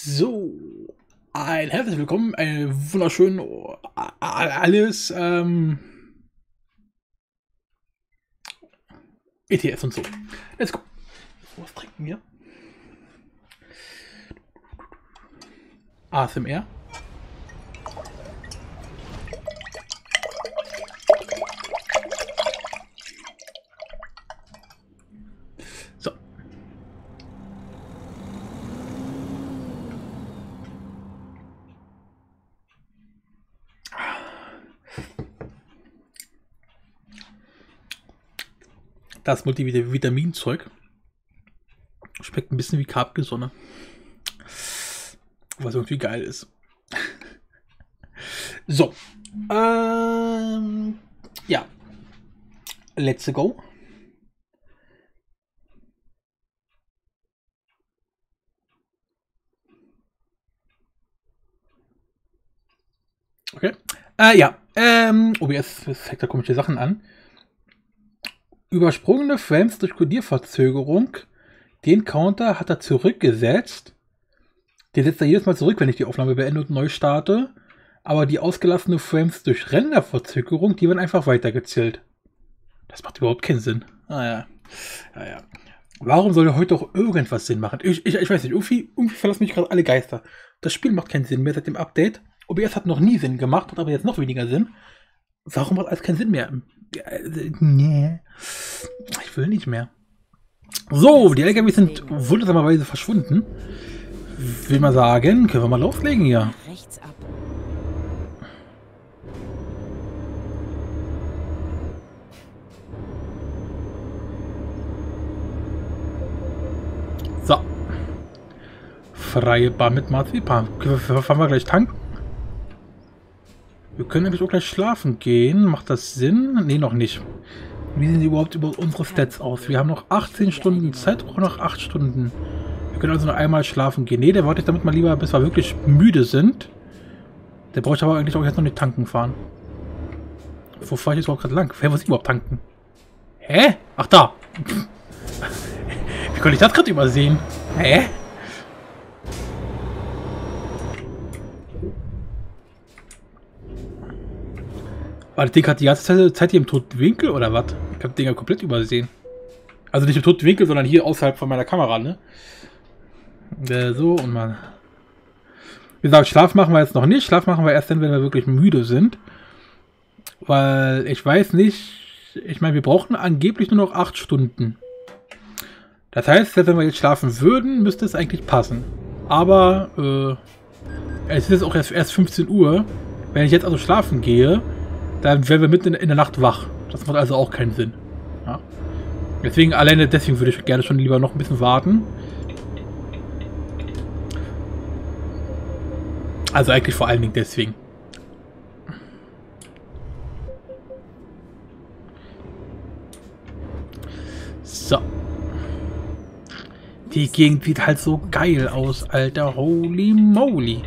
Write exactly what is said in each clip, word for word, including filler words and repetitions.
So, ein herzlich willkommen, ein wunderschön alles ähm, E T F und so. Let's go. Was trinken wir? A S M R. So. Das Multivitaminzeug schmeckt ein bisschen wie Capri-Sonne. Was irgendwie geil ist. So. Ähm, ja. Let's go. Okay. Äh, ja. Ähm, O B S zeigt da komische Sachen an. Übersprungene Frames durch Codierverzögerung. Den Counter hat er zurückgesetzt. Den setzt er jedes Mal zurück, wenn ich die Aufnahme beende und neu starte. Aber die ausgelassene Frames durch Renderverzögerung, die werden einfach weitergezählt. Das macht überhaupt keinen Sinn. Ah ja. Ja, ja. Warum soll heute auch irgendwas Sinn machen? Ich, ich, ich weiß nicht, irgendwie, irgendwie verlassen mich gerade alle Geister. Das Spiel macht keinen Sinn mehr seit dem Update. O B S hat noch nie Sinn gemacht, hat aber jetzt noch weniger Sinn. Warum macht alles keinen Sinn mehr? Nee. Ich will nicht mehr. So, die L K Ws sind wundersamerweise verschwunden. Will mal sagen, können wir mal loslegen hier. Rechts ab. So. Freie Bahn mit Marzipan. Fahren wir gleich tanken? Wir können nämlich auch gleich schlafen gehen. Macht das Sinn? Ne, noch nicht. Wie sehen die überhaupt über unsere Stats aus? Wir haben noch achtzehn Stunden Zeit, auch noch acht Stunden. Wir können also noch einmal schlafen gehen. Ne, der wollte ich damit mal lieber, bis wir wirklich müde sind. Der braucht aber eigentlich auch jetzt noch nicht tanken fahren. Wo fahre ich jetzt überhaupt gerade lang? Wer muss ich überhaupt tanken? Hä? Ach, da. Wie konnte ich das gerade übersehen? Hä? War das Ding gerade die ganze Zeit hier im toten Winkel oder was? Ich habe das Ding ja komplett übersehen. Also nicht im toten Winkel, sondern hier außerhalb von meiner Kamera, ne? Äh, so und mal. Wie gesagt, Schlaf machen wir jetzt noch nicht. Schlaf machen wir erst dann, wenn wir wirklich müde sind. Weil ich weiß nicht. Ich meine, wir brauchen angeblich nur noch acht Stunden. Das heißt, wenn wir jetzt schlafen würden, müsste es eigentlich passen. Aber äh, es ist jetzt auch erst, erst fünfzehn Uhr. Wenn ich jetzt also schlafen gehe, dann wären wir mitten in, in der Nacht wach. Das macht also auch keinen Sinn. Ja. Deswegen, alleine deswegen würde ich gerne schon lieber noch ein bisschen warten. Also eigentlich vor allen Dingen deswegen. So. Die Gegend sieht halt so geil aus, Alter. Holy moly.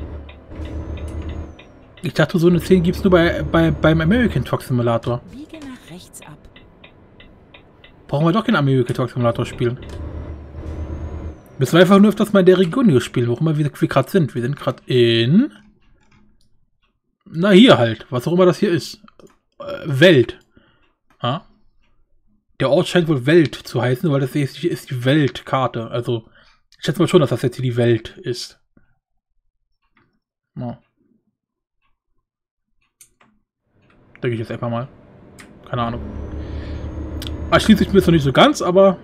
Ich dachte, so eine Szene gibt es nur bei, bei, beim American Truck Simulator. Biege nach rechts ab. Brauchen wir doch keinen American Truck Simulator spielen. Müssen wir einfach nur öfters mal in der Region hier spielen, wo immer wir, wir gerade sind. Wir sind gerade in... Na, hier halt. Was auch immer das hier ist. Äh, Welt. Ja? Der Ort scheint wohl Welt zu heißen, weil das hier ist, ist die Weltkarte. Also, ich schätze mal schon, dass das jetzt hier die Welt ist. Ja. Denke ich jetzt einfach mal. Keine Ahnung. Erschließt sich mir jetzt noch nicht so ganz, aber...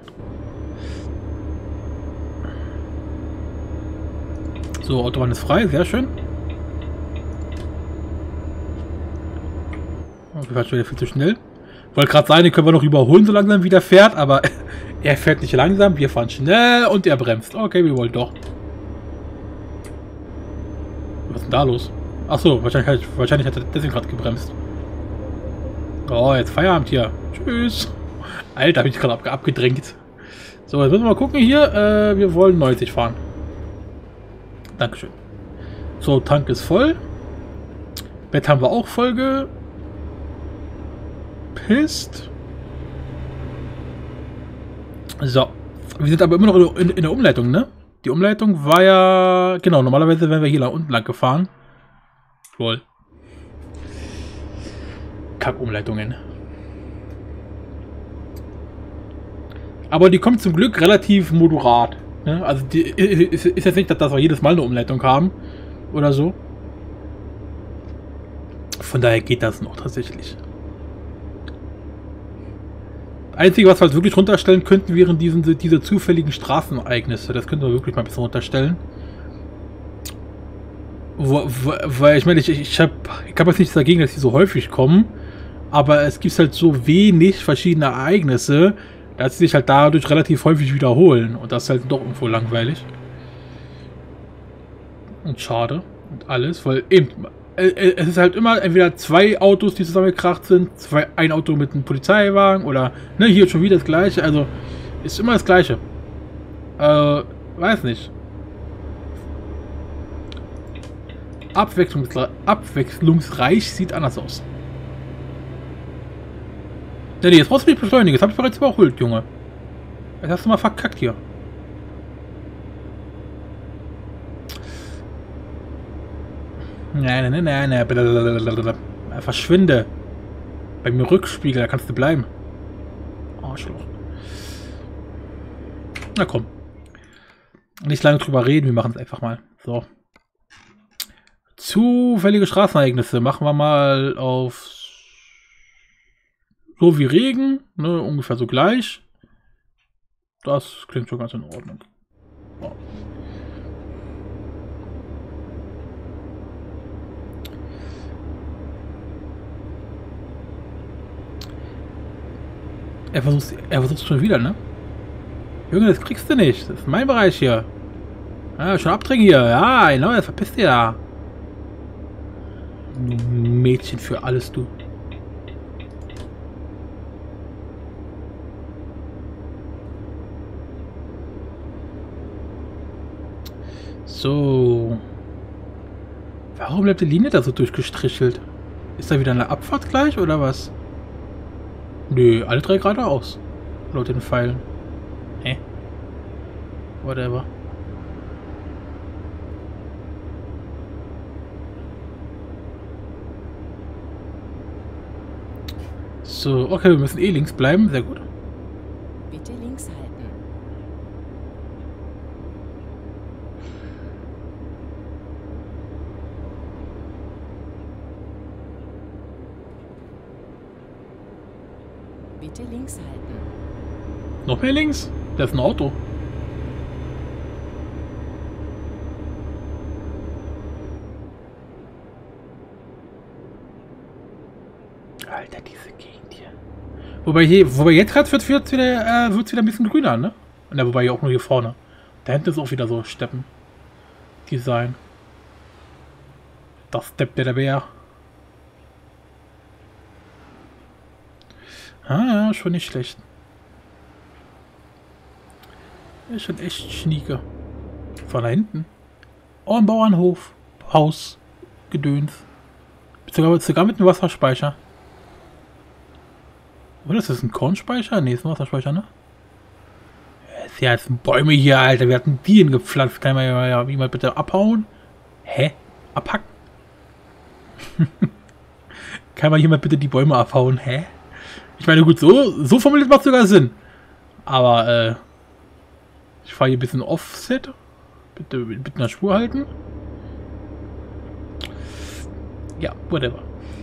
So, Autobahn ist frei, sehr schön. Wir fahren schon wieder viel zu schnell. Wollte gerade sagen, den können wir noch überholen, so langsam wie der fährt, aber er fährt nicht langsam, wir fahren schnell und er bremst. Okay, wir wollen doch. Was ist denn da los? Achso, wahrscheinlich, wahrscheinlich hat er deswegen gerade gebremst. Oh, jetzt Feierabend hier. Tschüss. Alter, habe ich gerade ab, abgedrängt. So, jetzt müssen wir mal gucken hier. Äh, wir wollen neunzig fahren. Dankeschön. So, Tank ist voll. Bett haben wir auch voll gepisst. So. Wir sind aber immer noch in, in der Umleitung, ne? Die Umleitung war ja... Genau, normalerweise wären wir hier nach unten lang gefahren. Lol. Kack-Umleitungen. Aber die kommt zum Glück relativ moderat. Ne? Also die ist, ist jetzt nicht, dass wir jedes Mal eine Umleitung haben. Oder so. Von daher geht das noch tatsächlich. Einzige, was wir halt wirklich runterstellen könnten, wären diesen, diese zufälligen Straßenereignisse. Das könnten wir wirklich mal ein bisschen runterstellen. Wo, wo, weil ich meine, ich, ich habe ich hab jetzt nichts dagegen, dass die so häufig kommen. Aber es gibt halt so wenig verschiedene Ereignisse, dass sie sich halt dadurch relativ häufig wiederholen. Und das ist halt doch irgendwo langweilig. Und schade. Und alles, weil eben... Es ist halt immer entweder zwei Autos, die zusammengekracht sind, zwei, ein Auto mit einem Polizeiwagen oder, ne, hier schon wieder das gleiche, also ist immer das gleiche. Äh, weiß nicht. Abwechslungsre abwechslungsreich sieht anders aus. Ja, nee, jetzt brauchst du nicht beschleunigen, das hab ich bereits überholt, Junge. Jetzt hast du mal verkackt hier. Nein, nein, nein, nein, blablabla. Verschwinde. Beim Rückspiegel, da kannst du bleiben. Arschloch. Na komm. Nicht lange drüber reden, wir machen es einfach mal. So. Zufällige Straßenereignisse machen wir mal auf so wie Regen, ne, ungefähr so gleich. Das klingt schon ganz in Ordnung. So. Er versucht, er versucht schon wieder, ne? Junge, das kriegst du nicht. Das ist mein Bereich hier. Ja, schon abdrängen hier. Ja, genau, das verpisst ihr da. Mädchen für alles, du. So. Warum bleibt die Linie da so durchgestrichelt? Ist da wieder eine Abfahrt gleich oder was? Nö, alle drei geradeaus. Laut den Pfeilen. Hä? Whatever. So, okay, wir müssen eh links bleiben. Sehr gut. Bitte links halten. Bitte links halten. Noch mehr links? Da ist ein Auto. Alter, diese Gegend hier. Wobei hier, wobei jetzt gerade wird es wieder, äh, wird's wieder ein bisschen grüner, ne? Und ja, wobei hier auch nur hier vorne. Da hinten ist auch wieder so Steppen. Design. Das Stepp der Bär. Ah, ja, schon nicht schlecht. Ist schon echt schnieke. Von da hinten. Oh, ein Bauernhof. Haus. Gedöns. Sogar, sogar mit einem Wasserspeicher. Oder ist das ein Kornspeicher? Ne, ist ein Wasserspeicher, ne? Ist ja jetzt Bäume hier, Alter. Wir hatten die hingepflanzt. Kann man ja wie mal bitte abhauen? Hä? Abhacken? Kann man hier mal bitte die Bäume abhauen? Hä? Ich meine, gut, so, so formuliert macht sogar Sinn. Aber, äh, ich fahre hier ein bisschen Offset. Bitte mit einer Spur halten. Ja, whatever.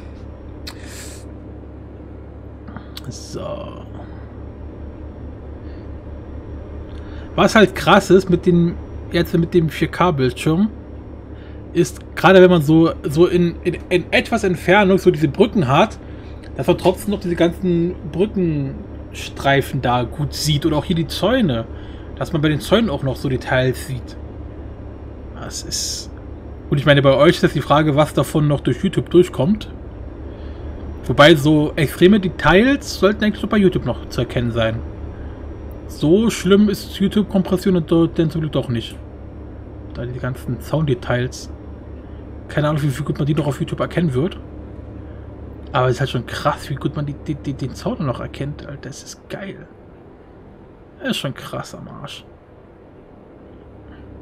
So. Was halt krass ist mit den, jetzt mit dem vier K Bildschirm, ist, gerade wenn man so, so in, in, in etwas Entfernung so diese Brücken hat, dass man trotzdem noch diese ganzen Brückenstreifen da gut sieht oder auch hier die Zäune, dass man bei den Zäunen auch noch so Details sieht. Das ist... Und ich meine, bei euch ist jetzt die Frage, was davon noch durch YouTube durchkommt. Wobei so extreme Details sollten eigentlich so bei YouTube noch zu erkennen sein. So schlimm ist YouTube-Kompression und denn zum Glück doch nicht. Da die ganzen Sounddetails. Keine Ahnung, wie viel gut man die noch auf YouTube erkennen wird. Aber es ist halt schon krass, wie gut man die, die, die, den Sound noch erkennt. Alter, das ist geil. Das ist schon krass am Arsch.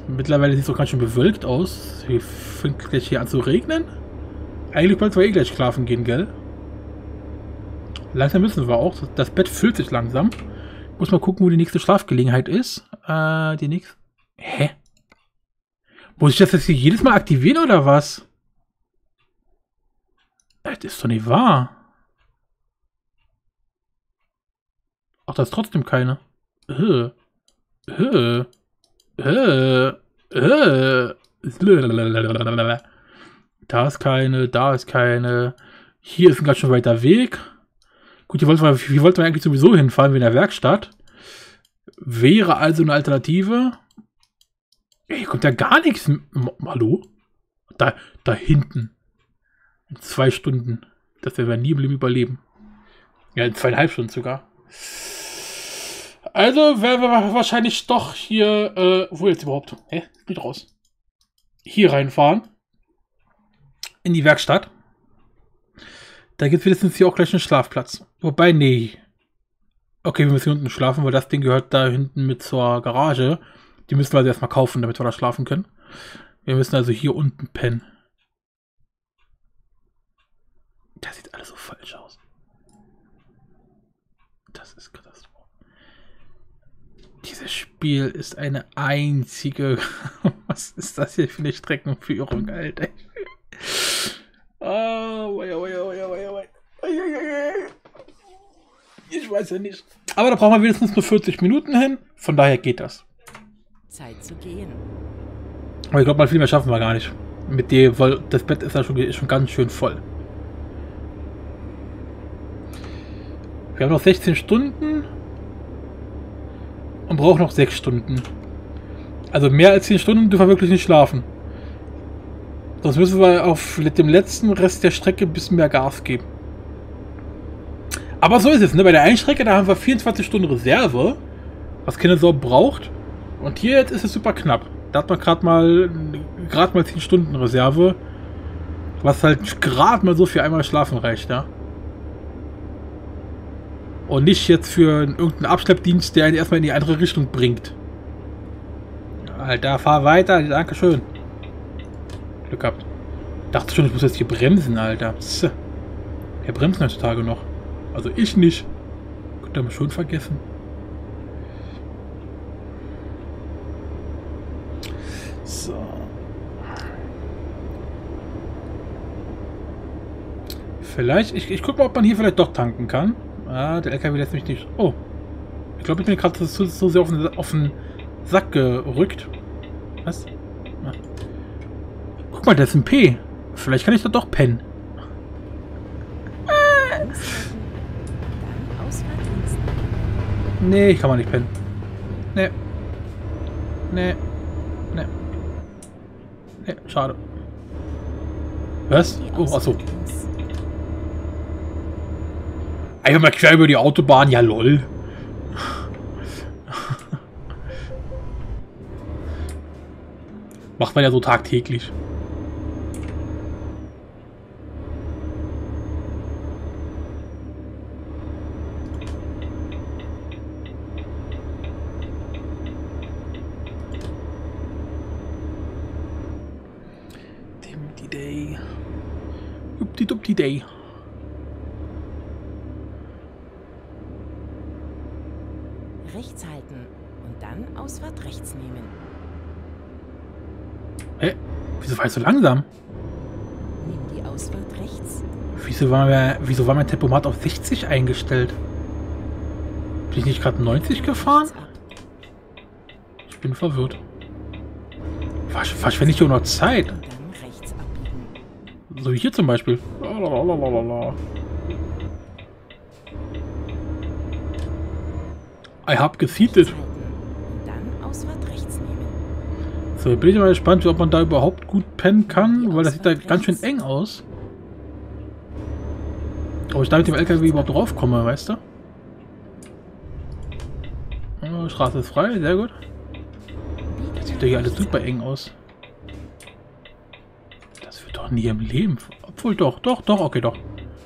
Mittlerweile sieht es doch ganz schön bewölkt aus. Hier fängt gleich hier an zu regnen. Eigentlich wollten wir eh gleich schlafen gehen, gell? Langsam müssen wir auch. Das Bett füllt sich langsam. Ich muss mal gucken, wo die nächste Schlafgelegenheit ist. Äh, die nächste... Hä? Muss ich das jetzt hier jedes Mal aktivieren, oder was? Das ist doch nicht wahr. Ach, da ist trotzdem keine. Äh. Äh. Äh. Äh. Da ist keine, da ist keine. Hier ist ein ganz schön weiter Weg. Gut, hier wollten wir, hier wollten wir eigentlich sowieso hinfahren, wie in der Werkstatt. Wäre also eine Alternative. Ey, hier kommt ja gar nichts. Hallo? Da, da hinten. In zwei Stunden. Das werden wir nie im Leben überleben. Ja, in zweieinhalb Stunden sogar. Also werden wir wahrscheinlich doch hier, äh, wo jetzt überhaupt? Hä? Geht raus. Hier reinfahren. In die Werkstatt. Da gibt es wenigstens hier auch gleich einen Schlafplatz. Wobei, nee. Okay, wir müssen hier unten schlafen, weil das Ding gehört da hinten mit zur Garage. Die müssen wir also erstmal kaufen, damit wir da schlafen können. Wir müssen also hier unten pennen. Das sieht alles so falsch aus. Das ist Katastrophe. Dieses Spiel ist eine einzige... Was ist das hier für eine Streckenführung, Alter? Oh, wei, wei, wei, wei, wei. Ich weiß ja nicht. Aber da brauchen wir wenigstens nur vierzig Minuten hin. Von daher geht das. Zeit zu gehen. Aber ich glaube, mal viel mehr schaffen wir gar nicht. Mit dem, weil das Bett ist ja schon, ist schon ganz schön voll. Wir haben noch sechzehn Stunden. Und brauchen noch sechs Stunden. Also mehr als zehn Stunden dürfen wir wirklich nicht schlafen. Sonst müssen wir auf dem letzten Rest der Strecke ein bisschen mehr Gas geben. Aber so ist es, ne? Bei der einen Strecke, da haben wir vierundzwanzig Stunden Reserve, was keine Sau braucht. Und hier jetzt ist es super knapp. Da hat man gerade mal gerade mal zehn Stunden Reserve, was halt gerade mal so für einmal schlafen reicht, ja. Und nicht jetzt für irgendeinen Abschleppdienst, der einen erstmal in die andere Richtung bringt. Alter, fahr weiter, dankeschön. Glück gehabt. Dachte schon, ich muss jetzt hier bremsen, Alter. Psst. Wir bremsen heutzutage noch. Also ich nicht. Könnt ihr mal schon vergessen. So. Vielleicht, ich, ich guck mal, ob man hier vielleicht doch tanken kann. Ah, der L K W lässt mich nicht... Oh. Ich glaube, ich bin gerade so, so sehr auf den, auf den Sack gerückt. Was? Ah. Guck mal, das ist ein P. Vielleicht kann ich da doch pennen. Ah. Nee, ich kann mal nicht pennen. Nee. Nee. Nee. Nee, schade. Was? Oh, achso. Einfach mal quer über die Autobahn, ja lol. Macht man ja so tagtäglich. Dupdi-Day. Dupdi-Dupdi-Day. Rechts halten und dann Ausfahrt rechts nehmen. Hä? Wieso war ich so langsam? Nimm die Ausfahrt rechts. Wieso war, mir, wieso war mein Tempomat auf sechzig eingestellt? Bin ich nicht gerade neunzig gefahren? Ich bin verwirrt. Versch verschwende ich hier noch Zeit? Und dann rechts abbiegen. So wie hier zum Beispiel. Lalalala. Ich hab geseatet. Und dann Ausfahrt rechts nehmen. So, bin ich mal gespannt, ob man da überhaupt gut pennen kann, weil das sieht da ganz schön eng aus. Ob ich da mit dem L K W überhaupt draufkomme, weißt du? Oh, Straße ist frei, sehr gut. Das sieht doch hier alles super eng aus. Das wird doch nie im Leben. Obwohl doch, doch, doch, okay, doch.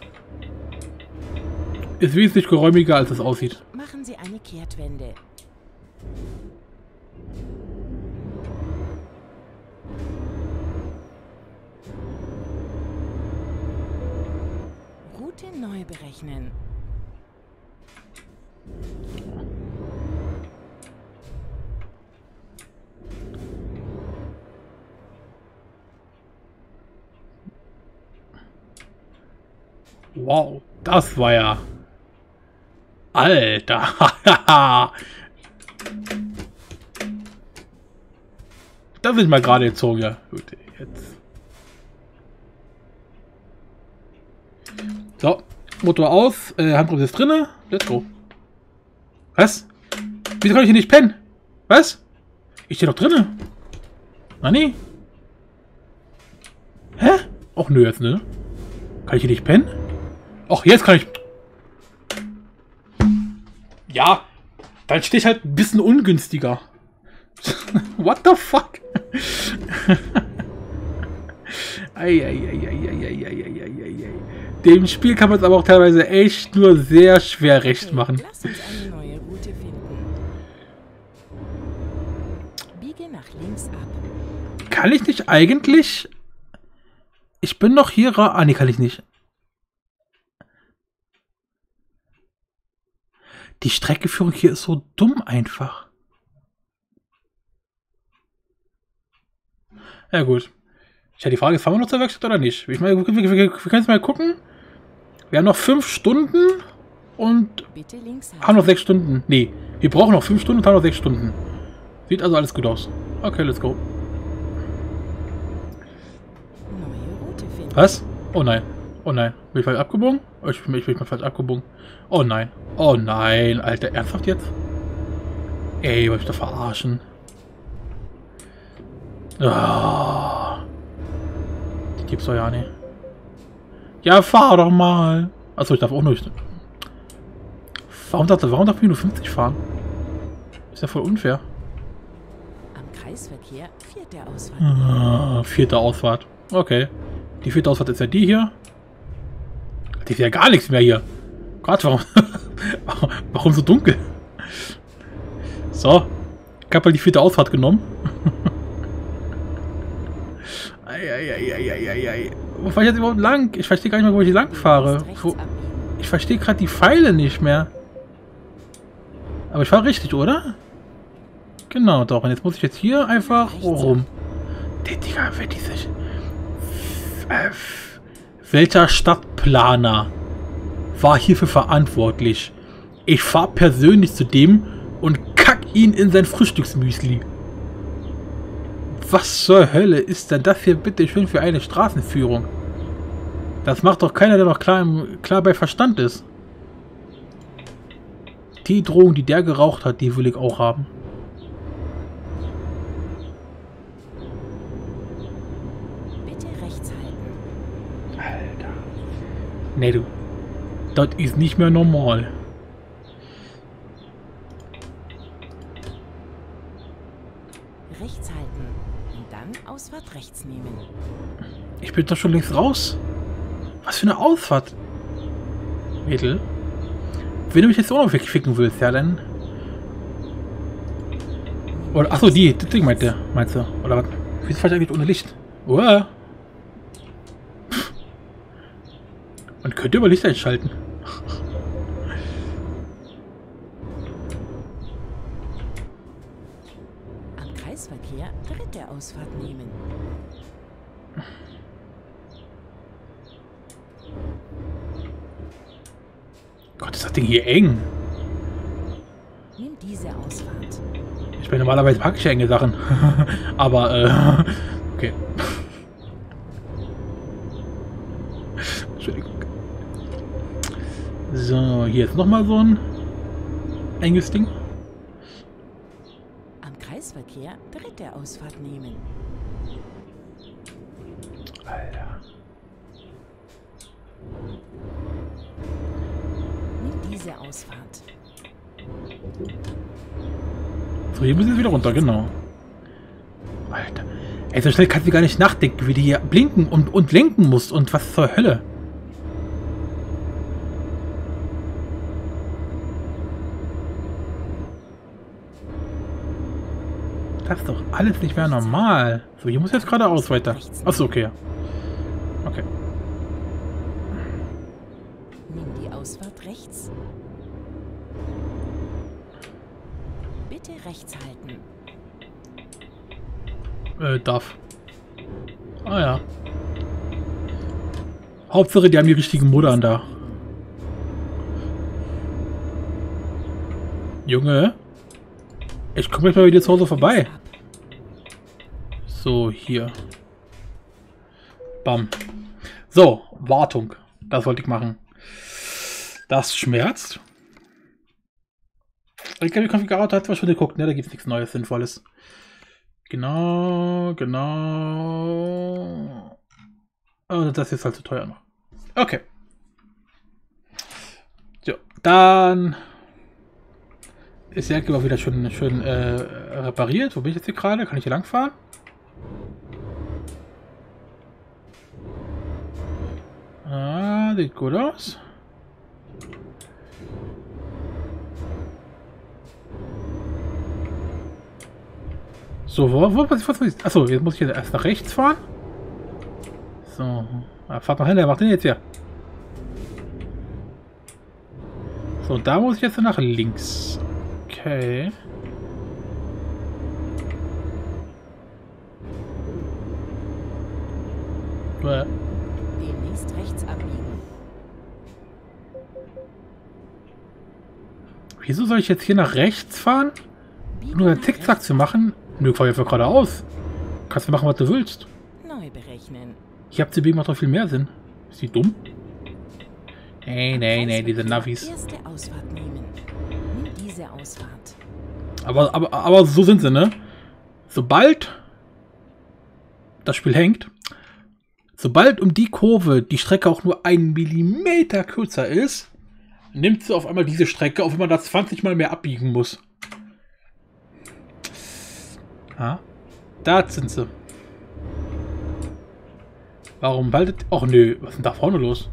Ist wesentlich geräumiger, als es aussieht. Machen Sie eine Kehrtwende. Route neu berechnen. Wow, das war ja... Alter! Das ist mal gerade gezogen, ja. Gut, jetzt. So, Motor aus, äh, Handbremse ist drinne. Let's go. Was? Wieso kann ich hier nicht pennen? Was? Ich stehe doch drinne. Na nee. Hä? Och nö, jetzt ne? Kann ich hier nicht pennen? Och, jetzt kann ich... Ja, dann stehe ich halt ein bisschen ungünstiger. What the fuck? Eieieiei. Dem Spiel kann man es aber auch teilweise echt nur sehr schwer recht machen. Lass uns eine neue Route finden. Biege nach links ab. Kann ich nicht eigentlich... Ich bin doch hier... ra- Ah, nee, kann ich nicht. Die Streckeführung hier ist so dumm einfach. Ja gut. Ja, die Frage ist, fahren wir noch zur Werkstatt oder nicht? Ich meine, wir, wir, wir, wir können jetzt mal gucken. Wir haben noch fünf Stunden und Bitte links haben noch sechs Stunden. Nee, wir brauchen noch fünf Stunden und haben noch sechs Stunden. Sieht also alles gut aus. Okay, let's go. Neue Route finden. Was? Oh nein. Oh nein. Bin ich falsch abgebogen? Oh, ich, ich bin mal falsch abgebogen. Oh nein. Oh nein, Alter. Ernsthaft jetzt? Ey, wollte ich da verarschen? Ah. Die gibt's doch ja nicht. Ja, fahr doch mal. Achso, ich darf auch nicht. Warum darf, warum darf ich nur fünfzig fahren? Ist ja voll unfair. Am Kreisverkehr vierte Ausfahrt. Ah, vierte Ausfahrt. Okay. Die vierte Ausfahrt ist ja die hier. Die ist ja gar nichts mehr hier. Gott, warum? Warum so dunkel? So. Ich habe halt die vierte Ausfahrt genommen. Eieieiei. Wo fahre ich jetzt überhaupt lang? Ich verstehe gar nicht mehr, wo ich lang fahre. Wo? Ich verstehe gerade die Pfeile nicht mehr. Aber ich fahre richtig, oder? Genau, doch. Und jetzt muss ich jetzt hier einfach rum. Der Digga, wer diese... Äh, welcher Stadtplaner war hierfür verantwortlich? Ich fahre persönlich zu dem und kack ihn in sein Frühstücksmüsli. Was zur Hölle ist denn das hier bitte schön für eine Straßenführung? Das macht doch keiner, der noch klar, im, klar bei Verstand ist. Die Drohung, die der geraucht hat, die will ich auch haben. Bitte rechts halten. Alter. Nee, du. Das ist nicht mehr normal. Rechts halten und dann Ausfahrt rechts nehmen. Ich bin doch schon längst raus. Was für eine Ausfahrt. Mädel. Wenn du mich jetzt auch noch wegficken willst, ja dann. Oder, achso, die, das Ding meint der, meinst du? Oder was? Wieso fahre ich eigentlich ohne Licht? Uah. Man könnte über Licht einschalten. Am Kreisverkehr dritte Ausfahrt nehmen. Gott, ist das Ding hier eng. Nimm diese Ausfahrt. Ich bin normalerweise mag ich ja enge Sachen. Aber, äh, okay. Entschuldigung. So, hier ist nochmal so ein enges Ding. Am Kreisverkehr dritte Ausfahrt nehmen. Alter. Nimm diese Ausfahrt. So, hier müssen wir wieder runter, genau. Alter. Ey, so schnell kannst du gar nicht nachdenken, wie du hier blinken und, und lenken musst und was zur Hölle. Das ist doch alles nicht mehr normal. So, hier muss jetzt geradeaus weiter. Achso, okay. Okay. Ausfahrt rechts. Bitte rechts halten. Äh, darf. Ah ja. Hauptsache, die haben die richtigen Muddern da. Junge. Ich komme jetzt mal wieder zu Hause vorbei. So, hier. Bam. So, Wartung. Das wollte ich machen. Das schmerzt. Ich glaube, die Konfigurator hat zwar schon geguckt, ne? Da gibt es nichts Neues, Sinnvolles. Genau, genau. Oh, das ist halt zu teuer noch. Okay. So, dann ist der Ecke auch wieder schön, schön äh, repariert. Wo bin ich jetzt hier gerade? Kann ich hier lang fahren? Ah, sieht gut aus. So, wo, wo, was, was, was, achso, jetzt muss ich jetzt erst nach rechts fahren. So, ah, fahrt noch hin, der macht den jetzt hier. So, da muss ich jetzt nach links. Okay. Bäh. Demnächst rechts abbiegen. Wieso soll ich jetzt hier nach rechts fahren? Nur einen Zickzack zu machen? Nö, fahr einfach geradeaus. Kannst du machen, was du willst. Neu berechnen. Hier habt ihr B macht doch viel mehr Sinn. Ist die dumm? Nee, nee, nee, diese Navis. Erste Ausfahrt nehmen. Nimm diese Ausfahrt. Aber, aber, aber so sind sie, ne? Sobald das Spiel hängt, sobald um die Kurve die Strecke auch nur einen Millimeter kürzer ist, nimmt sie auf einmal diese Strecke, auch wenn man da zwanzig Mal mehr abbiegen muss. Ah, da sind sie. Warum waltet... Och nö, was ist denn da vorne los?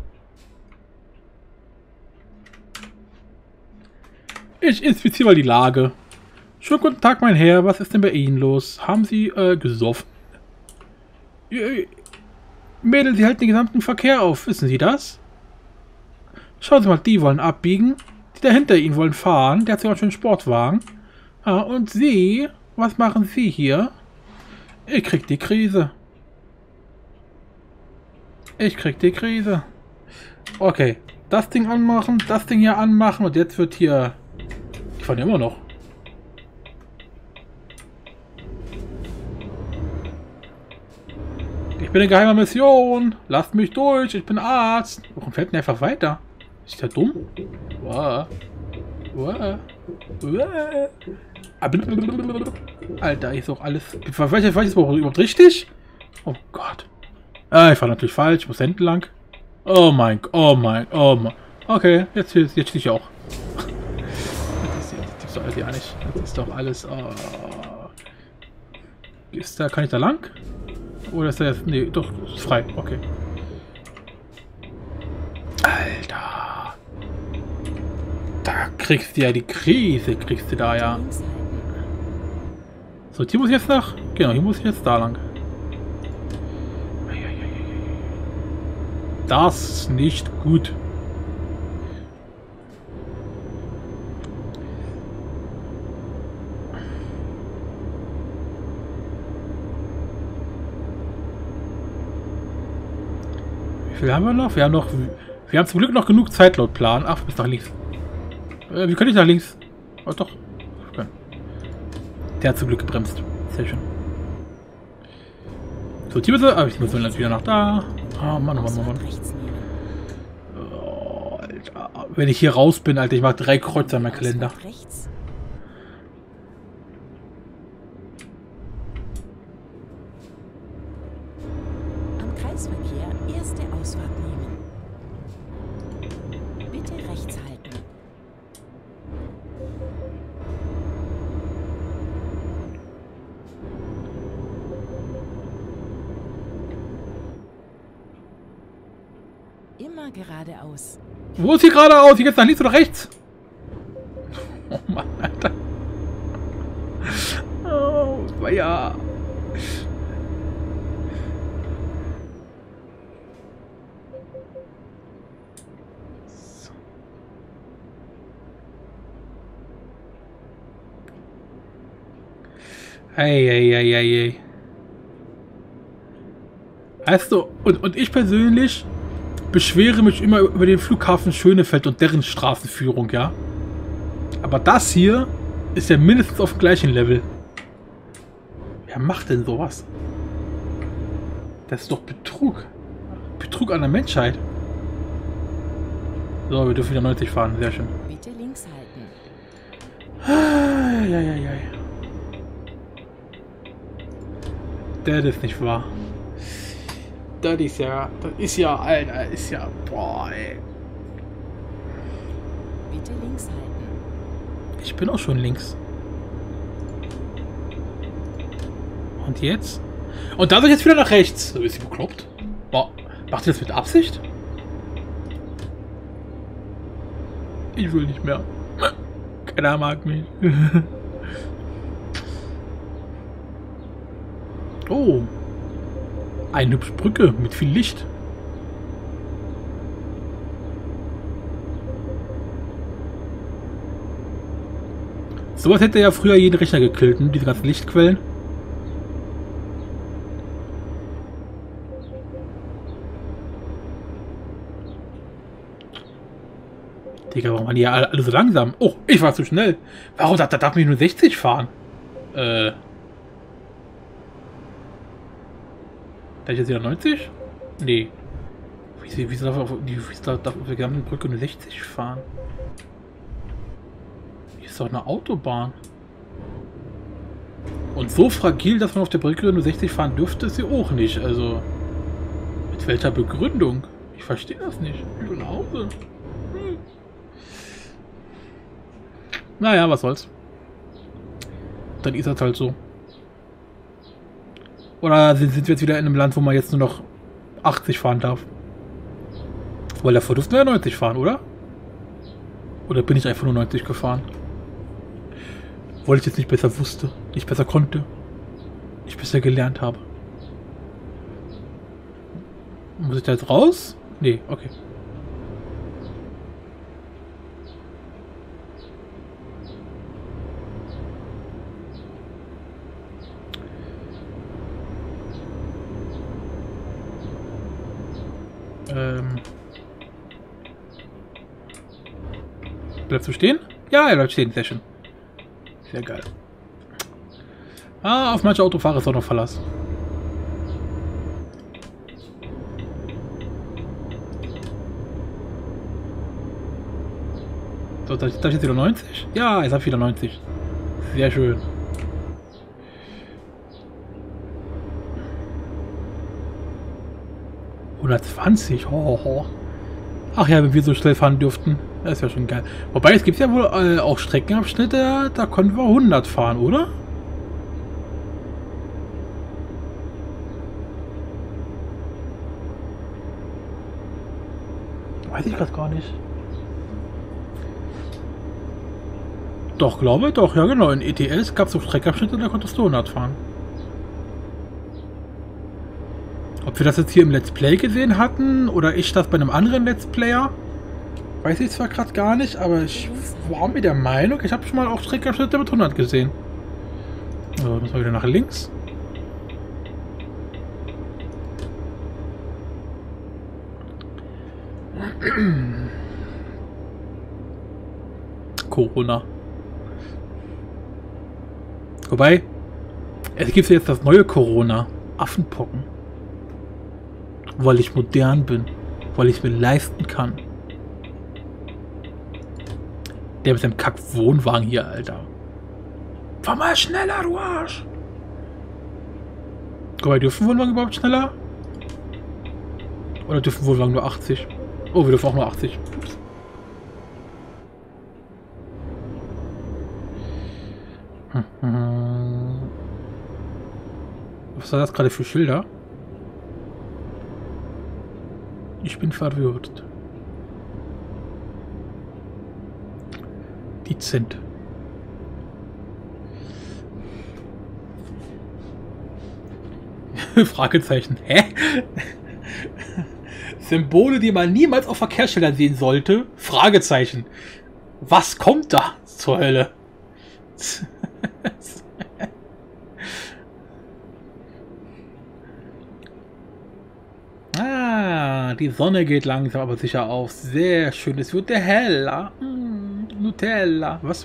Ich inspiziere mal die Lage. Schönen guten Tag, mein Herr. Was ist denn bei Ihnen los? Haben Sie äh, gesoffen? Äh, Mädel, Sie halten den gesamten Verkehr auf. Wissen Sie das? Schauen Sie mal, die wollen abbiegen. Die da hinter Ihnen wollen fahren. Der hat sogar schon einen Sportwagen. Ah, und Sie? Was machen Sie hier? Ich krieg die Krise. Ich krieg die Krise. Okay. Das Ding anmachen, das Ding hier anmachen und jetzt wird hier... Ich fahre immer noch. Ich bin in geheimer Mission. Lasst mich durch. Ich bin Arzt. Warum fährt denn einfach weiter? Ist der dumm? Wow. Wow. Wow. Alter, ist auch alles... Weiß ich, weiß ich überhaupt richtig? Oh Gott. Ah, ich fahre natürlich falsch. Ich muss hinten lang. Oh mein Gott. Oh mein Oh mein Okay, jetzt, jetzt stehe ich auch. Das ist doch alles ja nicht. Das ist doch alles... Oh. Ist da... Kann ich da lang? Oder ist da jetzt... Nee, doch. Ist frei. Okay. Alter. Da kriegst du ja die Krise. Kriegst du da ja. So, hier muss ich jetzt nach... Genau, hier muss ich jetzt da lang. Das ist nicht gut. Wie viel haben wir noch? Wir haben noch... Wir haben zum Glück noch genug Zeit laut Plan. Ach, bis nach links. Äh, wie kann ich nach links? Oh, doch. Okay. Der hat zum Glück gebremst. Sehr schön. So, hier bitte. Aber ich muss dann wieder nach da. Oh Mann, oh Mann, oh Mann. Oh, Alter. Wenn ich hier raus bin, Alter, ich mache drei Kreuze an meinem Kalender. Am Kreisverkehr erste Ausfahrt nehmen. Bitte rechts halten. Immer geradeaus. Wo ist hier geradeaus? Hier geht's nach links oder rechts? Oh Mann, Alter. Oh, ja. Eieieiei. Weißt du, und, und ich persönlich beschwere mich immer über den Flughafen Schönefeld und deren Straßenführung, ja. Aber das hier ist ja mindestens auf dem gleichen Level. Wer macht denn sowas? Das ist doch Betrug. Betrug an der Menschheit. So, wir dürfen wieder neunzig fahren. Sehr schön. Bitte links halten. Ah, ja, ja, ja. Das ist nicht wahr. Das ist ja, das ist ja, Alter, ist ja, boah, ey. Bitte links halten. Ich bin auch schon links. Und jetzt? Und da soll ich jetzt wieder nach rechts. So, ist sie bekloppt? Boah, macht sie das mit Absicht? Ich will nicht mehr. Keiner mag mich. Oh. Eine hübsche Brücke mit viel Licht. Sowas hätte ja früher jeden Rechner gekillt, ne? Diese ganzen Lichtquellen. Digga, warum waren die ja alle, alle so langsam? Oh, ich war zu schnell. Warum da, da darf mich nur sechzig fahren? Äh. Da ist jetzt wieder neunzig? Nee. Wieso, wieso darf, auf, wieso darf auf der gesamten Brücke nur sechzig fahren? Hier ist doch eine Autobahn. Und so fragil, dass man auf der Brücke nur sechzig fahren dürfte, ist sie auch nicht. Also, mit welcher Begründung? Ich verstehe das nicht. Ich will nach Hause. Hm. Naja, was soll's. Dann ist das halt so. Oder sind, sind wir jetzt wieder in einem Land, wo man jetzt nur noch achtzig fahren darf? Weil davor durften wir ja neunzig fahren, oder? Oder bin ich einfach nur neunzig gefahren? Weil ich jetzt nicht besser wusste, nicht besser konnte, nicht besser gelernt habe. Muss ich da jetzt raus? Nee, okay. Ähm. Bleibst du stehen? Ja, er bleibt stehen. Sehr schön. Sehr geil. Ah, auf manche Autofahrer ist auch noch Verlass. So, da ist jetzt wieder neunzig? Ja, jetzt habe ich wieder neunzig. Sehr schön. hundertzwanzig, ho, ho. Ach ja, wenn wir so schnell fahren dürften. Das ist ja schon geil. Wobei, es gibt ja wohl äh, auch Streckenabschnitte, da konnten wir hundert fahren, oder? Weiß ich gerade gar nicht. Doch, glaube ich, doch, ja genau. In E T S gab es so Streckenabschnitte, da konntest du hundert fahren. Ob wir das jetzt hier im Let's Play gesehen hatten oder ich das bei einem anderen Let's Player, weiß ich zwar gerade gar nicht, aber ich war mir der Meinung, ich habe schon mal auch Streckenabschnitte mit hundert gesehen. So, müssen wir wieder nach links. Corona. Wobei, es gibt jetzt das neue Corona. Affenpocken. Weil ich modern bin. Weil ich es mir leisten kann. Der mit seinem Kack-Wohnwagen hier, Alter. Fahr mal schneller, du Arsch! Guck mal, dürfen Wohnwagen überhaupt schneller? Oder dürfen Wohnwagen nur achtzig? Oh, wir dürfen auch nur achtzig. Ups. Was war das gerade für Schilder? Ich bin verwirrt. Dezent. Fragezeichen. Hä? Symbole, die man niemals auf Verkehrsschildern sehen sollte. Fragezeichen. Was kommt da zur Hölle? Ja, die Sonne geht langsam aber sicher auf. Sehr schön. Es wird heller. Mm, Nutella. Was?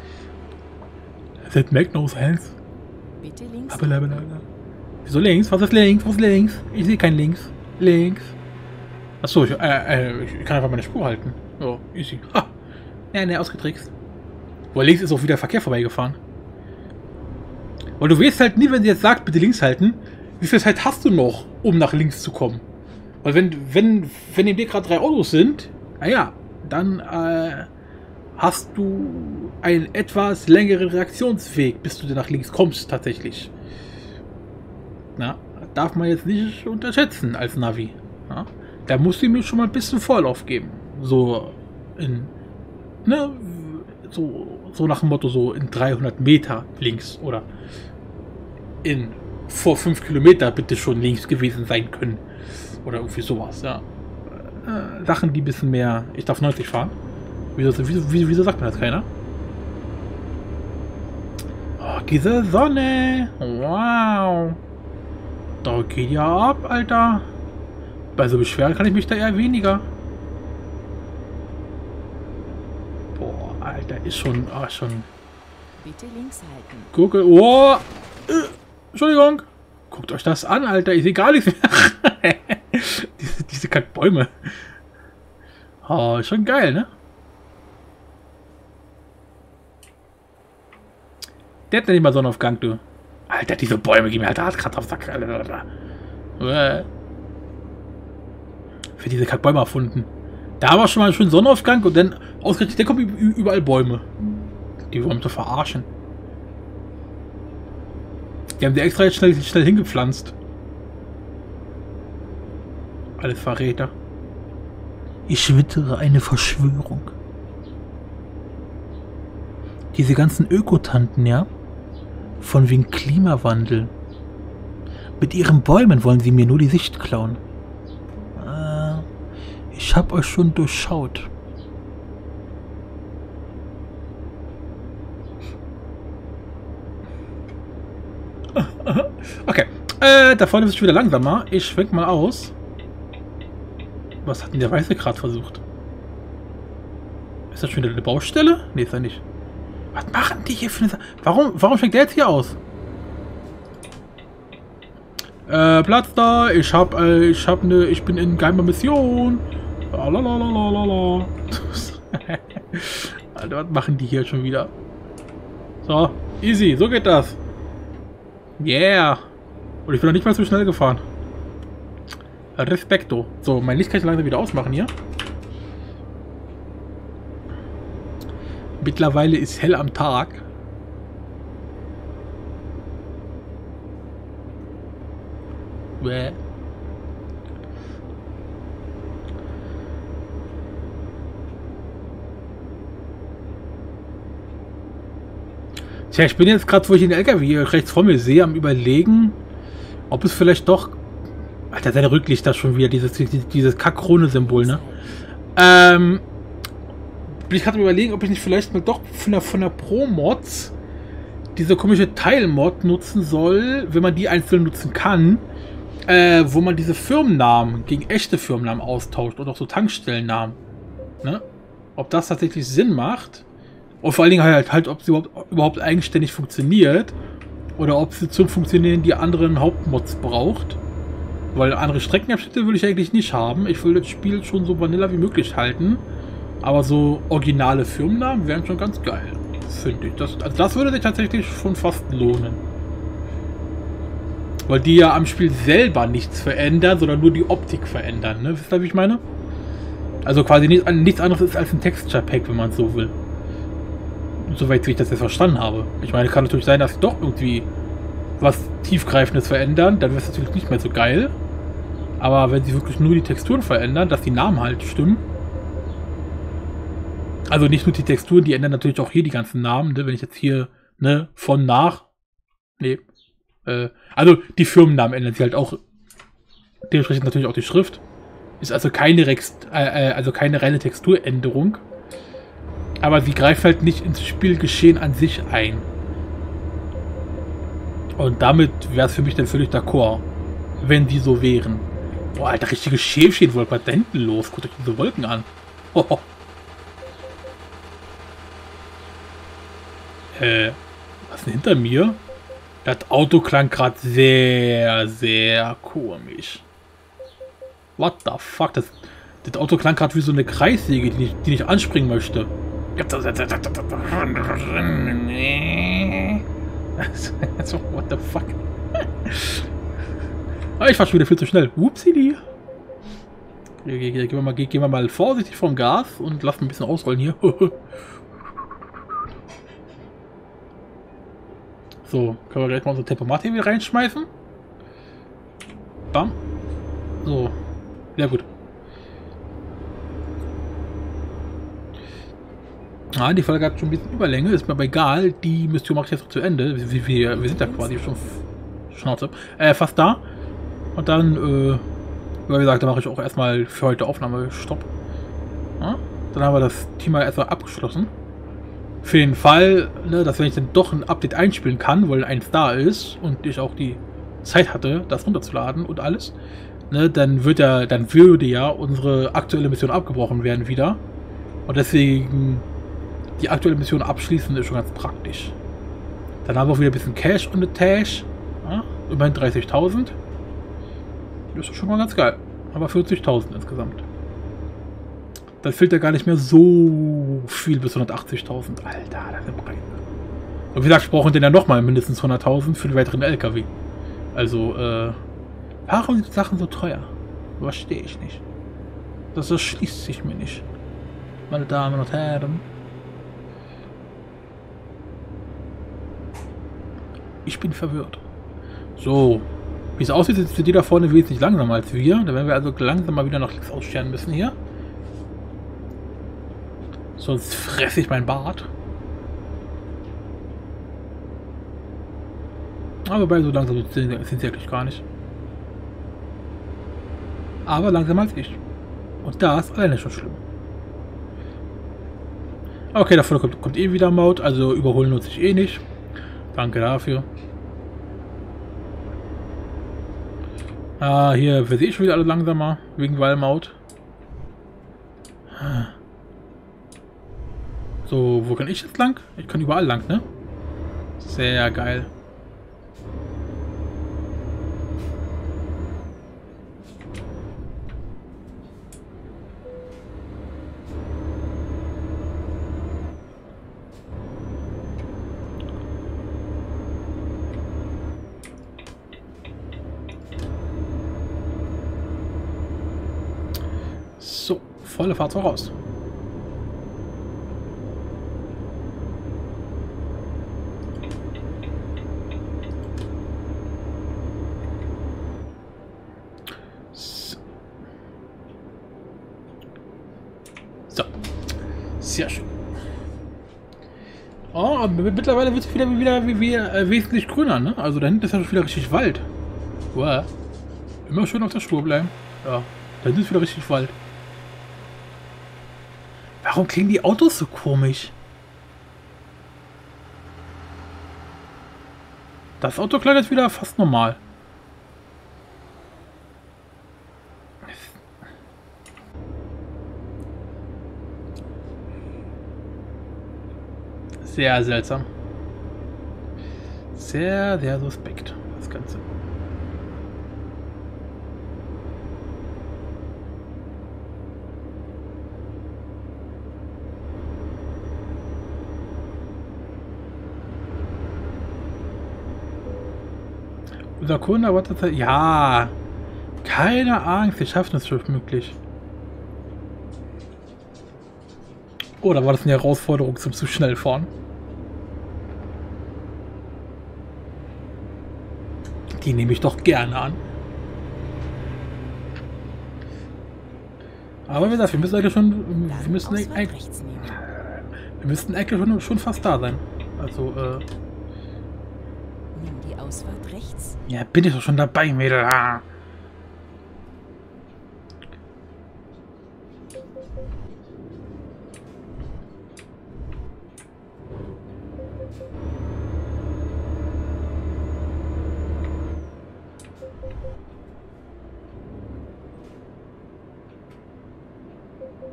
That make no sense. Bitte links. Wieso links? Was ist links? Was ist links? Ich sehe kein links. Links. Achso, ich, äh, äh, ich kann einfach meine Spur halten. So, easy. Ha! Ja, ne, ausgetrickst. Weil links ist auch wieder Verkehr vorbeigefahren. Weil du weißt halt nie, wenn sie jetzt sagt, bitte links halten, wie viel Zeit hast du noch, um nach links zu kommen? Weil wenn, wenn, wenn in dir gerade drei Autos sind, naja, dann äh, hast du einen etwas längeren Reaktionsweg, bis du nach links kommst tatsächlich. Na, darf man jetzt nicht unterschätzen als Navi. Ja? Da musst du mir schon mal ein bisschen Vorlauf geben. So in, ne, so, so nach dem Motto, so in dreihundert Meter links oder in vor fünf Kilometer bitte schon links gewesen sein können. Oder irgendwie sowas, ja. Äh, Sachen, die ein bisschen mehr. Ich darf neunzig fahren. Wieso, wieso, wieso sagt mir das keiner? Oh, diese Sonne. Wow. Da geht ja ab, Alter. Bei so beschweren kann ich mich da eher weniger. Boah, Alter, ist schon. Ah, schon. Bitte links halten. Gucke. Oh. Äh, Entschuldigung. Guckt euch das an, Alter. Ich sehe gar nichts mehr. diese diese Kackbäume. Oh, ist schon geil, ne? Der hat ja nicht mal Sonnenaufgang, du. Alter, diese Bäume gehen mir halt hart gerade auf Sack. Äh. Für diese Kackbäume erfunden. Da war schon mal schön Sonnenaufgang und dann ausgerechnet, da kommen überall Bäume. Die wollen zu verarschen. Die haben die extra jetzt schnell, schnell hingepflanzt. Alles Verräter. Ich wittere eine Verschwörung. Diese ganzen Ökotanten, ja? Von wegen Klimawandel. Mit ihren Bäumen wollen sie mir nur die Sicht klauen. Äh, ich hab euch schon durchschaut. Okay, äh, da vorne ist es schon wieder langsamer. Ich schwenk mal aus. Was hat denn der Weiße gerade versucht? Ist das schon wieder eine Baustelle? Ne, ist er nicht. Was machen die hier für eine Sache? Warum, warum schwenkt der jetzt hier aus? Äh, Platz da. Ich hab, äh, ich hab ne, ich bin in geheimer Mission. Lalalala. Alter, was machen die hier schon wieder? So, easy, so geht das. Yeah. Und ich bin noch nicht mal so schnell gefahren. Respekto. So, mein Licht kann ich langsam wieder ausmachen hier. Mittlerweile ist hell am Tag. Bäh. Tja, ich bin jetzt gerade, wo ich den L K W hier rechts vor mir sehe, am Überlegen, ob es vielleicht doch... Alter, seine Rücklichter schon wieder, dieses, dieses, dieses Kack-Krone-Symbol, ne? Ähm... Bin ich gerade überlegen, ob ich nicht vielleicht mal doch von der, von der Pro-Mods diese komische Teil-Mod nutzen soll, wenn man die einzeln nutzen kann, äh, wo man diese Firmennamen gegen echte Firmennamen austauscht und auch so Tankstellennamen. Ne? Ob das tatsächlich Sinn macht. Und vor allen Dingen halt, halt ob sie überhaupt, überhaupt eigenständig funktioniert. Oder ob sie zum Funktionieren die anderen Hauptmods braucht. Weil andere Streckenabschnitte will ich eigentlich nicht haben. Ich will das Spiel schon so vanilla wie möglich halten. Aber so originale Firmennamen wären schon ganz geil. Finde ich. Das, also das würde sich tatsächlich schon fast lohnen. Weil die ja am Spiel selber nichts verändern, sondern nur die Optik verändern. Ne? Wisst ihr, wie ich meine? Also quasi nicht, nichts anderes ist als ein Texture-Pack, wenn man es so will. Soweit wie ich das jetzt verstanden habe. Ich meine, kann natürlich sein, dass sie doch irgendwie was Tiefgreifendes verändern. Dann wäre es natürlich nicht mehr so geil. Aber wenn sie wirklich nur die Texturen verändern, dass die Namen halt stimmen. Also nicht nur die Texturen, die ändern natürlich auch hier die ganzen Namen. Ne? Wenn ich jetzt hier, ne, von nach. Nee. Äh, also die Firmennamen ändern sich halt auch. Dementsprechend natürlich auch die Schrift. Ist also keine, Rex, äh, also keine reine Texturänderung. Aber sie greift halt nicht ins Spielgeschehen an sich ein. Und damit wäre es für mich dann völlig d'accord, wenn die so wären. Boah, Alter, richtige Schäfchenwolke. Was ist da hinten los? Guckt euch diese Wolken an. Hoho. Äh, was ist denn hinter mir? Das Auto klang gerade sehr, sehr komisch. What the fuck? Das, das Auto klang gerade wie so eine Kreissäge, die ich, die ich anspringen möchte. So, what the fuck? Ah, ich fahr schon wieder viel zu schnell. Upsidi. Gehen wir mal, gehen wir mal vorsichtig vom Gas und lassen ein bisschen ausrollen hier. So, können wir gleich mal unser Tempomat hier wieder reinschmeißen. Bam. So. Ja, gut. Ah, die Folge hat schon ein bisschen Überlänge, ist mir aber egal. Die Mission mache ich jetzt noch zu Ende. Wir, wir, wir sind ja quasi schon Schnauze. Äh, fast da. Und dann, äh, wie gesagt, da mache ich auch erstmal für heute Aufnahme Stopp. Ja? Dann haben wir das Thema erstmal abgeschlossen. Für den Fall, ne, dass wenn ich dann doch ein Update einspielen kann, weil eins da ist und ich auch die Zeit hatte, das runterzuladen und alles, ne, dann wird ja, dann würde ja unsere aktuelle Mission abgebrochen werden wieder. Und deswegen die aktuelle Mission abschließen ist schon ganz praktisch. Dann haben wir auch wieder ein bisschen Cash on the Tash. Ja, immerhin dreißigtausend. Das ist schon mal ganz geil. Aber vierzigtausend insgesamt. Das fehlt ja gar nicht mehr so viel bis hundertachtzigtausend. Alter, das ist Preis. Und wie gesagt, ich brauche den ja nochmal mindestens hunderttausend für den weiteren L K W. Also, äh, warum sind die Sachen so teuer? Verstehe ich nicht. Das erschließt sich mir nicht. Meine Damen und Herren. Ich bin verwirrt. So. Wie es aussieht, sind die da vorne wesentlich langsamer als wir. Da werden wir also langsam mal wieder nach links ausscheren müssen hier. Sonst fresse ich mein Bart. Aber bei so langsam sind, sind sie eigentlich gar nicht. Aber langsamer als ich. Und das ist alleine schon schlimm. Okay, davor kommt, kommt eh wieder Maut, also überholen nutze ich eh nicht. Danke dafür. Ah, hier sehe ich schon wieder alle langsamer, wegen Wallmaut. So, wo kann ich jetzt lang? Ich kann überall lang, ne? Sehr geil. So, volle Fahrt voraus. So. Sehr schön. Oh, aber mittlerweile wird es wieder, wieder, wieder, wieder äh, wesentlich grüner, ne? Also da hinten ist ja schon wieder richtig Wald. Wow. Immer schön auf der Spur bleiben. Ja, da hinten ist wieder richtig Wald. Warum klingen die Autos so komisch? Das Auto klang jetzt wieder fast normal. Sehr seltsam. Sehr, sehr suspekt, das Ganze. Unser Kunde wartet. Ja. Keine Angst, wir schaffen es schon möglich. Oder war das eine Herausforderung zum zu schnell fahren? Die nehme ich doch gerne an. Aber wie gesagt, wir müssen eigentlich schon. Wir müssen eigentlich. Wir müssten eigentlich schon, schon fast da sein. Also, äh. Nimm die Ausfahrt rechts. Ja, bin ich doch schon dabei, Mädel.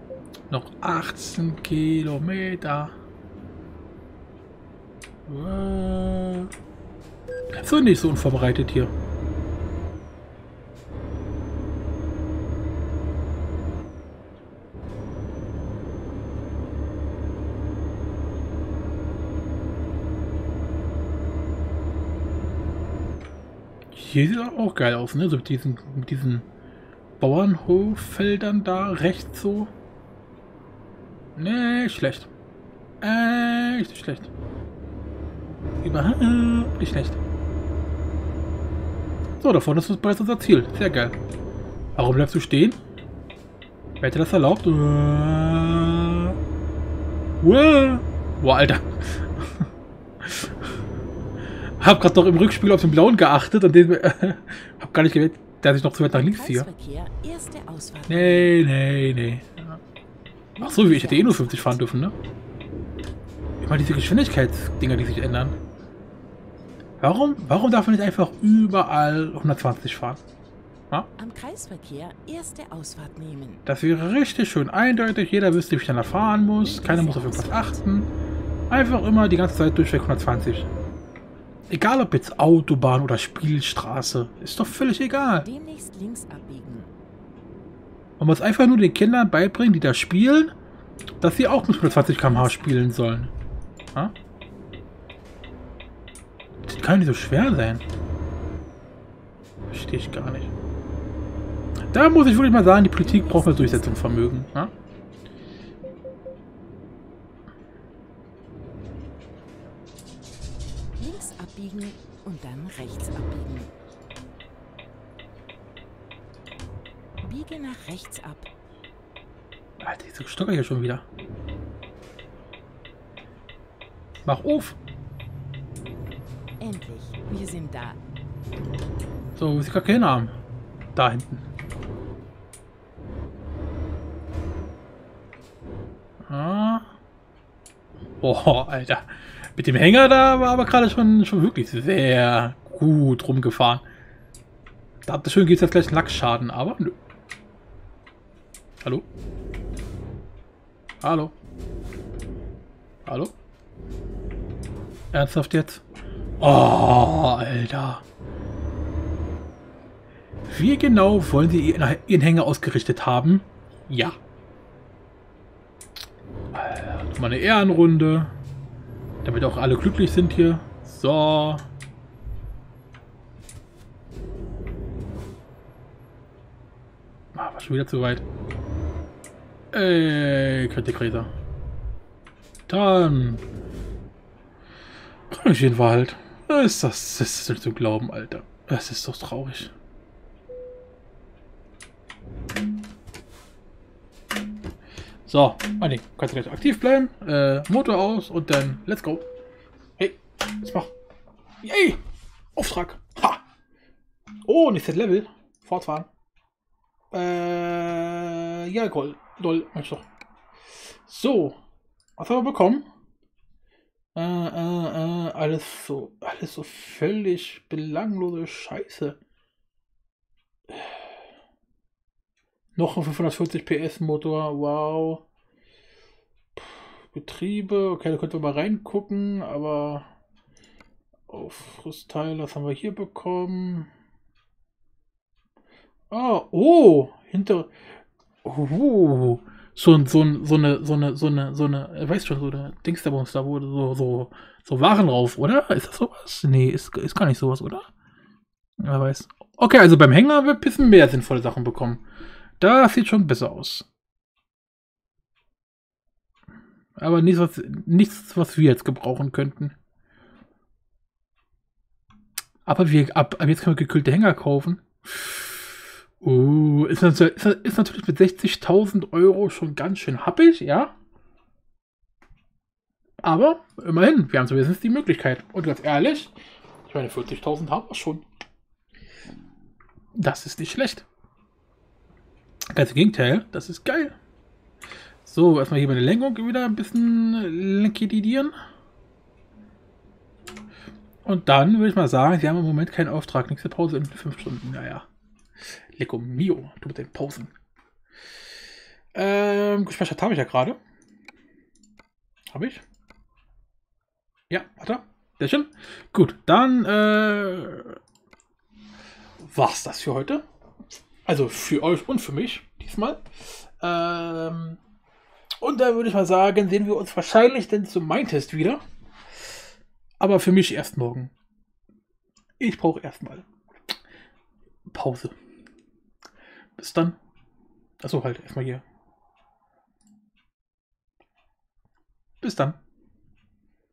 Noch achtzehn Kilometer. So, nicht so unvorbereitet hier. Hier sieht auch geil aus, ne? So mit diesen, mit diesen Bauernhoffeldern da rechts so. Nee, schlecht. Echt schlecht. Überhaupt nicht schlecht. So, da vorne ist bereits unser Ziel. Sehr geil. Warum bleibst du stehen? Wer hätte das erlaubt? Uah. Uah. Boah, Alter. Hab gerade noch im Rückspiel auf den blauen geachtet und den äh, hab gar nicht gewählt, dass ich noch zu weit nach links ziehe. Nee, nee, nee. Ach so, ich hätte eh nur fünfzig fahren dürfen, ne? Immer diese Geschwindigkeitsdinger, die sich ändern. Warum? Warum darf man nicht einfach überall hundertzwanzig fahren? Ja? Am Kreisverkehr erste Ausfahrt nehmen. Das wäre richtig schön eindeutig. Jeder wüsste, wie schnell er fahren muss. Keiner muss auf irgendwas achten. Einfach immer die ganze Zeit durchweg hundertzwanzig. Egal ob jetzt Autobahn oder Spielstraße. Ist doch völlig egal. Demnächst links abbiegen. Man muss einfach nur den Kindern beibringen, die da spielen, dass sie auch mit hundertzwanzig Kilometer pro Stunde spielen sollen. Ja? Das kann nicht so schwer sein. Verstehe ich gar nicht. Da muss ich wirklich mal sagen, die Politik braucht mehr Durchsetzungsvermögen. Ja? Links abbiegen und dann rechts abbiegen. Biege nach rechts ab. Alter, diese Stocker hier schon wieder. Mach auf! Endlich, wir sind da. So, wo ist die Kacke hin haben? Da hinten. Ah. Boah, Alter. Mit dem Hänger da war aber gerade schon, schon wirklich sehr gut rumgefahren. Da hat das schön, geht es jetzt gleich einen Lackschaden, aber nö. Hallo? Hallo? Hallo? Ernsthaft jetzt? Oh, Alter. Wie genau wollen Sie Ihren Hänger ausgerichtet haben? Ja. Alter, mal eine Ehrenrunde. Damit auch alle glücklich sind hier. So. Ah, war schon wieder zu weit. Ey, Kritikräser. Dann. Kann ich in den Wald. Ist das, das ist nicht zu glauben, Alter. Das ist doch traurig. So, Manni, kannst du gleich aktiv bleiben. Äh, Motor aus und dann let's go. Hey, was mach? Yay! Auftrag. Ha! Oh, nächstes Level. Fortfahren. Äh, ja, Gold. Doll, mach doch. So, was haben wir bekommen? Äh, äh, äh, alles so, alles so völlig belanglose Scheiße. Noch ein fünfhundertvierzig P S Motor, wow. Betriebe, okay, da könnten wir mal reingucken, aber Aufrüstteile, was haben wir hier bekommen? Ah, oh, hinter, oh, so, so, so eine, so eine, so eine, so eine, weißt schon, so eine Dingsterbums, da wurde so, so, so Waren drauf, oder? Ist das sowas? Nee, ist, ist gar nicht sowas, oder? Wer weiß. Okay, also beim Hänger haben wir ein bisschen mehr sinnvolle Sachen bekommen. Das sieht schon besser aus. Aber nichts, was, nichts, was wir jetzt gebrauchen könnten. Aber wir, ab, ab jetzt können wir gekühlte Hänger kaufen. Uh, ist, ist, ist natürlich mit sechzigtausend Euro schon ganz schön happig, ja. Aber immerhin, wir haben zumindest die Möglichkeit. Und ganz ehrlich, ich meine, vierzigtausend haben wir schon. Das ist nicht schlecht. Ganz im Gegenteil, das ist geil. So, erstmal hier meine Lenkung wieder ein bisschen lenkidieren. Und dann würde ich mal sagen, sie haben im Moment keinen Auftrag. Nächste Pause in fünf Stunden. Naja. Lecco mio, du mit den Pausen. Ähm, gespeichert habe ich ja gerade. Habe ich? Ja, warte. Sehr schön. Gut, dann äh, war's das für heute. Also für euch und für mich diesmal. Ähm, und dann würde ich mal sagen, sehen wir uns wahrscheinlich dann zum Mindtest wieder. Aber für mich erst morgen. Ich brauche erstmal Pause. Bis dann. Achso, halt, erstmal hier. Bis dann.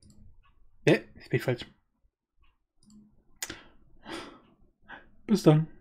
Hä? Äh, ich bin falsch. Bis dann.